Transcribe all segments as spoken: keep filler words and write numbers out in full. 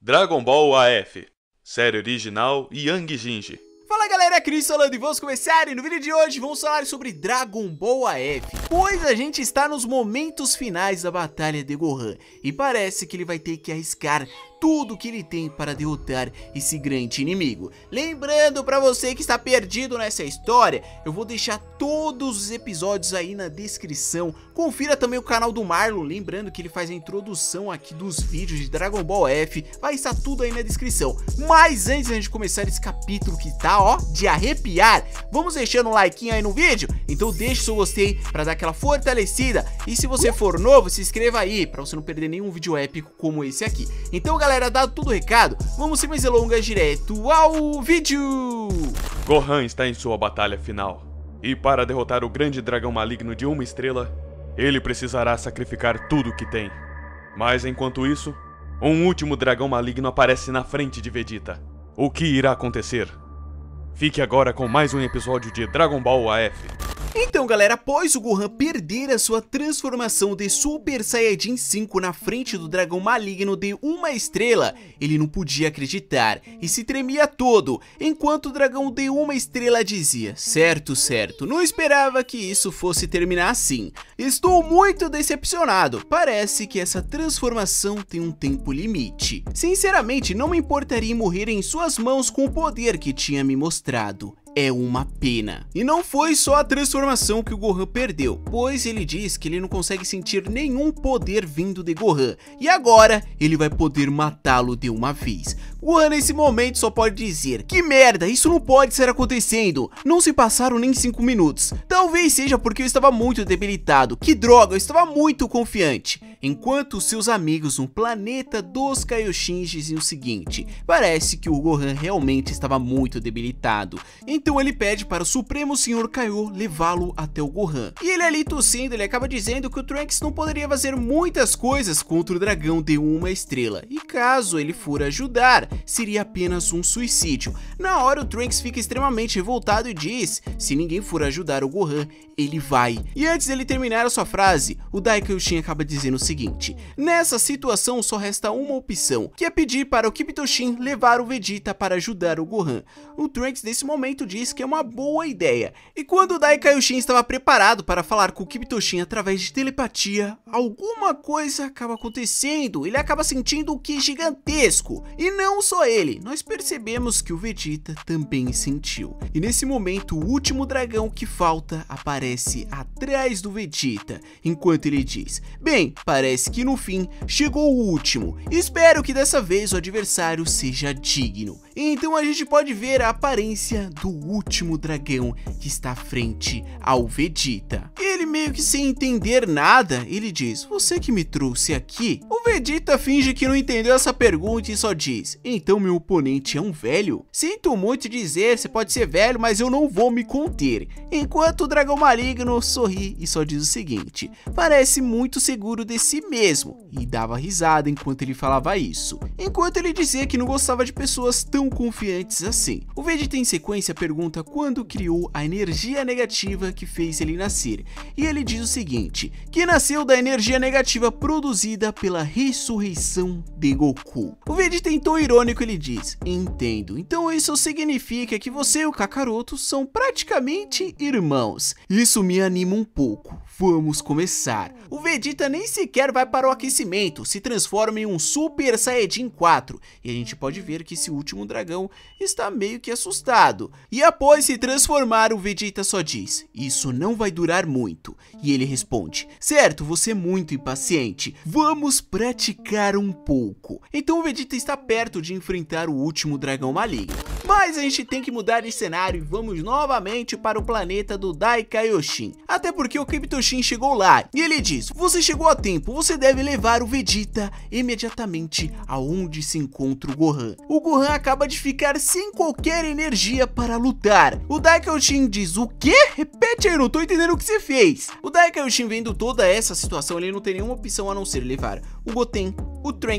Dragon Ball A F, série original Yang Jinji. Fala galera, é Cris falando e vamos começar, e no vídeo de hoje vamos falar sobre Dragon Ball A F, pois a gente está nos momentos finais da batalha de Gohan, e parece que ele vai ter que arriscar tudo que ele tem para derrotar esse grande inimigo. Lembrando para você que está perdido nessa história, eu vou deixar todos os episódios aí na descrição. Confira também o canal do Marlon, lembrando que ele faz a introdução aqui dos vídeos de Dragon Ball F, vai estar tudo aí na descrição. Mas antes de a gente começar esse capítulo que tá, ó, de arrepiar, vamos deixando um like aí no vídeo? Então deixa o seu gostei para dar aquela fortalecida, e se você for novo, se inscreva aí para você não perder nenhum vídeo épico como esse aqui. Então galera, dado todo o recado, vamos sem mais delongas direto ao vídeo. Gohan está em sua batalha final, e para derrotar o grande dragão maligno de uma estrela, ele precisará sacrificar tudo o que tem. Mas enquanto isso, um último dragão maligno aparece na frente de Vegeta. O que irá acontecer? Fique agora com mais um episódio de Dragon Ball A F. Então galera, após o Gohan perder a sua transformação de Super Saiyajin cinco na frente do dragão maligno de uma estrela, ele não podia acreditar e se tremia todo, enquanto o dragão de uma estrela dizia: certo, certo, não esperava que isso fosse terminar assim. Estou muito decepcionado, parece que essa transformação tem um tempo limite. Sinceramente, não me importaria em morrer em suas mãos com o poder que tinha me mostrado. É uma pena. E não foi só a transformação que o Gohan perdeu, pois ele diz que ele não consegue sentir nenhum poder vindo de Gohan, e agora ele vai poder matá-lo de uma vez. Gohan nesse momento só pode dizer: que merda, isso não pode estar acontecendo, não se passaram nem cinco minutos. Talvez seja porque eu estava muito debilitado, que droga, eu estava muito confiante. Enquanto seus amigos no planeta dos Kaioshin diziam o seguinte: parece que o Gohan realmente estava muito debilitado. Então ele pede para o Supremo Senhor Kaiô levá-lo até o Gohan. E ele ali tossindo, ele acaba dizendo que o Trunks não poderia fazer muitas coisas contra o dragão de uma estrela, e caso ele for ajudar, seria apenas um suicídio. Na hora o Trunks fica extremamente revoltado e diz: se ninguém for ajudar o Gohan, ele vai. E antes dele terminar a sua frase, o Daikaioshin acaba dizendo o seguinte: nessa situação só resta uma opção, que é pedir para o Kibitoshin levar o Vegeta para ajudar o Gohan. O Trunks nesse momento diz que é uma boa ideia, e quando o Daikaioshin estava preparado para falar com o Kibitoshin através de telepatia, alguma coisa acaba acontecendo, ele acaba sentindo o Ki gigantesco, e não só ele, nós percebemos que o Vegeta também sentiu. E nesse momento o último dragão que falta aparece atrás do Vegeta, enquanto ele diz: bem, parece que no fim chegou o último, espero que dessa vez o adversário seja digno. Então a gente pode ver a aparência do último dragão que está frente ao Vegeta. Ele meio que sem entender nada, ele diz: você que me trouxe aqui? O Vegeta finge que não entendeu essa pergunta e só diz: então meu oponente é um velho? Sinto muito dizer, você pode ser velho, mas eu não vou me conter. Enquanto o dragão maligno sorri e só diz o seguinte: parece muito seguro de si mesmo, e dava risada enquanto ele falava isso, enquanto ele dizia que não gostava de pessoas tão confiantes assim. O Vegeta em sequência pergunta quando criou a energia negativa que fez ele nascer, e ele diz o seguinte: que nasceu da energia negativa produzida pela ressurreição de Goku. O Vegeta em tom irônico ele diz: entendo, então isso significa que você e o Kakaroto são praticamente irmãos. Isso me anima um pouco, vamos começar. O Vegeta nem sequer vai para o aquecimento, se transforma em um Super Saiyajin quatro, e a gente pode ver que esse último dragão está meio que assustado. E após se transformar, o Vegeta só diz: isso não vai durar muito. E ele responde: certo, você é muito impaciente, vamos praticar um pouco. Então o Vegeta está perto de enfrentar o último dragão maligno. Mas a gente tem que mudar de cenário e vamos novamente para o planeta do Daikaioshin. Até porque o Kibitoshin chegou lá e ele diz: você chegou a tempo, você deve levar o Vegeta imediatamente aonde se encontra o Gohan. O Gohan acaba de ficar sem qualquer energia para lutar. O Daikaioshin diz: o quê? Repete aí, não tô entendendo o que você fez. O Daikaioshin, vendo toda essa situação, ele não tem nenhuma opção a não ser levar o Goten, o Trunks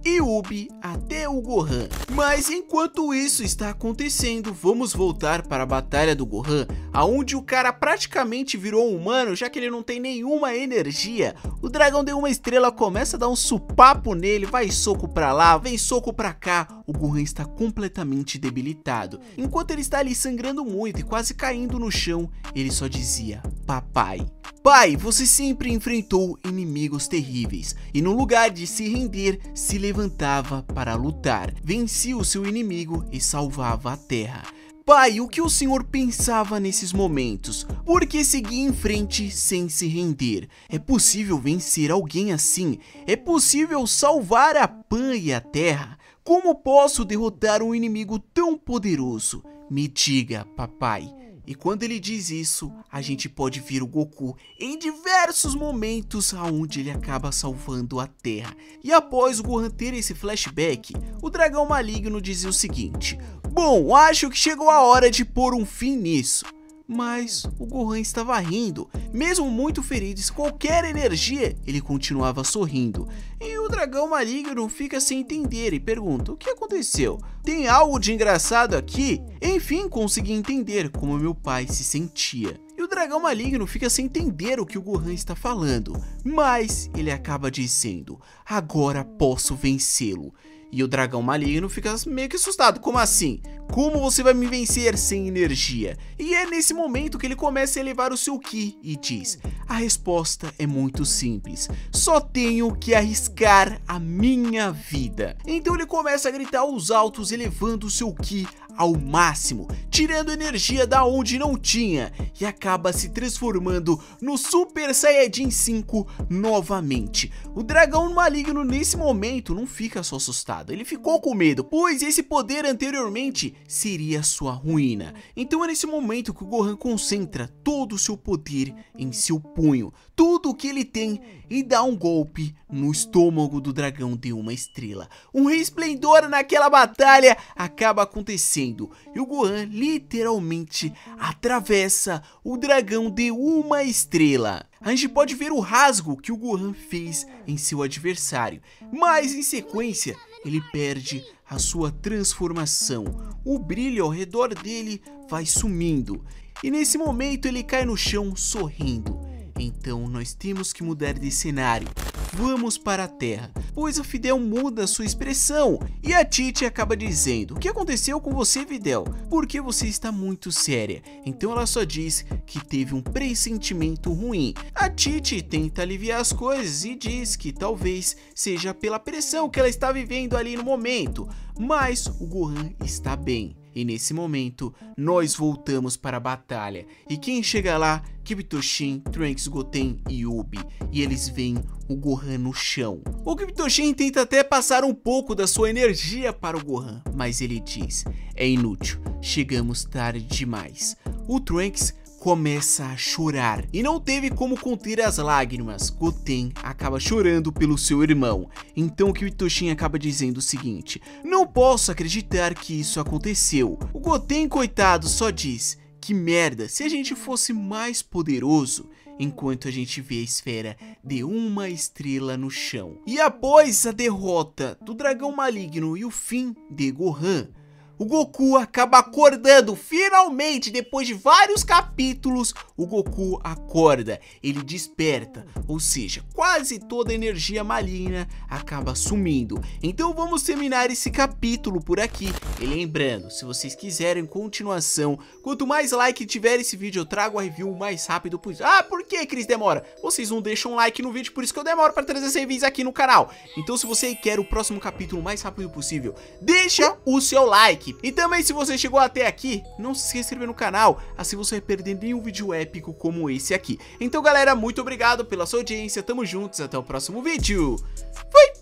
Yubi até o Gohan. Mas enquanto isso está acontecendo, vamos voltar para a batalha do Gohan, aonde o cara praticamente virou um humano, já que ele não tem nenhuma energia. O dragão de uma estrela começa a dar um supapo nele, vai soco pra lá, vem soco pra cá. O Gohan está completamente debilitado. Enquanto ele está ali sangrando muito e quase caindo no chão, ele só dizia: papai. Pai, você sempre enfrentou inimigos terríveis e no lugar de se render, se levantava para lutar, vencia o seu inimigo e salvava a Terra. Pai, o que o senhor pensava nesses momentos? Por que seguir em frente sem se render? É possível vencer alguém assim? É possível salvar a Pan e a Terra? Como posso derrotar um inimigo tão poderoso? Me diga, papai. E quando ele diz isso, a gente pode ver o Goku em diversos momentos aonde ele acaba salvando a Terra. E após o Gohan ter esse flashback, o dragão maligno dizia o seguinte: bom, acho que chegou a hora de pôr um fim nisso. Mas o Gohan estava rindo, mesmo muito ferido e sem qualquer energia, ele continuava sorrindo. E o dragão maligno fica sem entender e pergunta: o que aconteceu? Tem algo de engraçado aqui? Enfim, consegui entender como meu pai se sentia. E o dragão maligno fica sem entender o que o Gohan está falando, mas ele acaba dizendo: agora posso vencê-lo. E o dragão maligno fica meio que assustado. Como assim? Como você vai me vencer sem energia? E é nesse momento que ele começa a elevar o seu Ki e diz: a resposta é muito simples. Só tenho que arriscar a minha vida. Então ele começa a gritar aos altos, elevando o seu Ki ao máximo, tirando energia da onde não tinha, e acaba se transformando no Super Saiyajin cinco novamente. O dragão maligno nesse momento não fica só assustado, ele ficou com medo, pois esse poder anteriormente seria sua ruína. Então é nesse momento que o Gohan concentra todo o seu poder em seu punho, tudo o que ele tem, e dá um golpe no estômago do dragão de uma estrela. Um resplendor naquela batalha acaba acontecendo e o Gohan literalmente atravessa o dragão de uma estrela. A gente pode ver o rasgo que o Gohan fez em seu adversário, mas em sequência ele perde a sua transformação. O brilho ao redor dele vai sumindo e nesse momento ele cai no chão sorrindo. Então nós temos que mudar de cenário. Vamos para a Terra, pois a Videl muda sua expressão e a Titi acaba dizendo: o que aconteceu com você, Videl? Porque você está muito séria. Então ela só diz que teve um pressentimento ruim. A Titi tenta aliviar as coisas e diz que talvez seja pela pressão que ela está vivendo ali no momento, mas o Gohan está bem. E nesse momento, nós voltamos para a batalha. E quem chega lá? Kibitoshin, Trunks, Goten e Yubi. E eles veem o Gohan no chão. O Kibitoshin tenta até passar um pouco da sua energia para o Gohan, mas ele diz: é inútil, chegamos tarde demais. O Trunks começa a chorar e não teve como conter as lágrimas. Goten acaba chorando pelo seu irmão. Então o Kibitoshin acaba dizendo o seguinte: não posso acreditar que isso aconteceu. O Goten, coitado, só diz: que merda, se a gente fosse mais poderoso. Enquanto a gente vê a esfera de uma estrela no chão. E após a derrota do dragão maligno e o fim de Gohan, o Goku acaba acordando, finalmente, depois de vários capítulos, o Goku acorda, ele desperta, ou seja, quase toda a energia maligna acaba sumindo. Então vamos terminar esse capítulo por aqui, e lembrando, se vocês quiserem continuação, quanto mais like tiver esse vídeo, eu trago a review o mais rápido possível. Ah, por que, Cris, demora? Vocês não deixam like no vídeo, por isso que eu demoro para trazer reviews aqui no canal. Então se você quer o próximo capítulo o mais rápido possível, deixa o seu like. E também, se você chegou até aqui, não se esqueça de se inscrever no canal, assim você não vai perder nenhum vídeo épico como esse aqui. Então galera, muito obrigado pela sua audiência, tamo juntos, até o próximo vídeo. Fui!